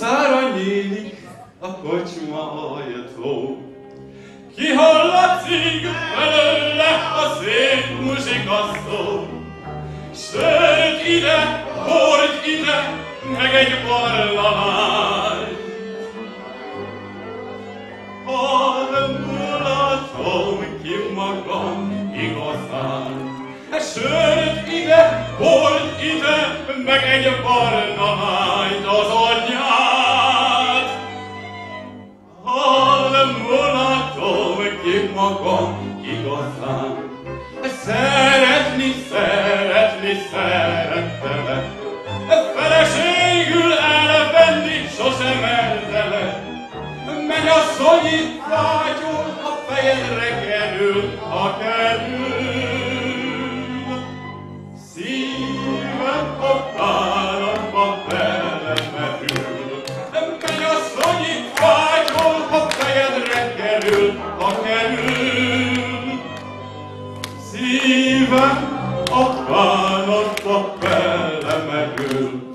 utcára nyílik a kocsma ajtó. Kihallatszik belőle a szép muzsikasztó. Sört ide, bort ide, meg egy barna lány. Hadd mulatom ki magam igazán. Sört ide, bort ide, meg egy barna lányt az anyját. Hadd mulatom ki magam igazán. Szeretni, szeretni, szerettelek. Feleségül elvenni sosem mertelek. Mennyasszonyi vágyom a fejedre kerül, ha kerül. Szívem a páratba belemerül. Mennyasszonyi vágyom a fejedre kerül, ha kerül. Szívem a páratba belemerül.